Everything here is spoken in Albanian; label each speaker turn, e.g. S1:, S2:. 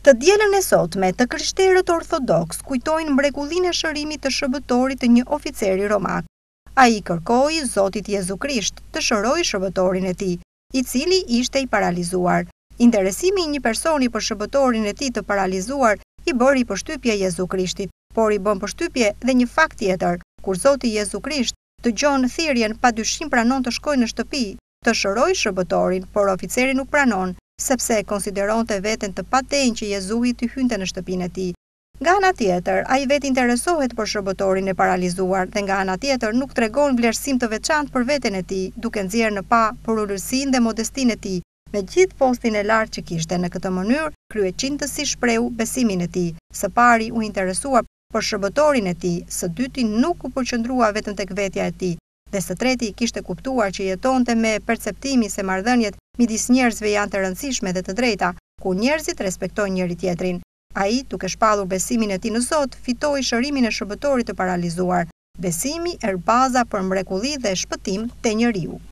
S1: Të dielën e sotme të krishterët ortodoks kujtojnë mrekullinë e shërimit të shërbëtorit të një oficeri romak. Ai kërkoi Zotit Jezu Krisht të shërojë shërbëtorin e tij, i cili ishte i paralizuar. Interesimi i një personi për shërbëtorin e tij të paralizuar i bëri përshtypje Jezu Krishtit, por i bën përshtypje dhe një fakt tjetër, kur Zoti Jezu Krisht dëgjon thirrjen, padyshim pranon të shkojë në shtëpi të shërojë shërbëtorin, por oficeri nuk pranon, sepse konsideronte veten të padenjë që Jezui të hynte në shtëpinë e tij. Nga ana tjetër, ai vetë interesohet për shërbëtorin e paralizuar dhe nga ana tjetër nuk tregon vlerësim të veçantë për veten e tij, duke nxjerrë në pa për ulërsinë dhe modestinë e tij, me gjithë postin e lartë që kishte. Në këtë mënyrë, kryeqindësi shprehu besimin e tij. Së pari u interesua për shërbëtorin e tij, së dyti nuk u përqendrua vetëm tek vetja e tij, dhe së treti kishte kuptuar që jetonte me perceptimin se marrëdhëniet midis njerëzve janë të rëndësishme dhe të drejta, ku njerëzit respektojnë njëri tjetrin. Ai, duke shpallur besimin e tij në Zot, fitoi shërimin e shërbëtorit të paralizuar. Besimi është baza për mrekulli dhe shpëtim te njeriu.